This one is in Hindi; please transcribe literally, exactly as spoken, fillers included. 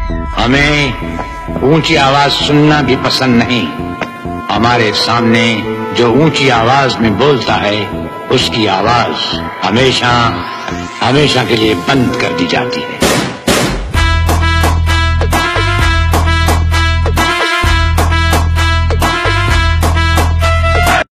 हमें ऊंची आवाज सुनना भी पसंद नहीं। हमारे सामने जो ऊंची आवाज में बोलता है उसकी आवाज हमेशा हमेशा के लिए बंद कर दी जाती है।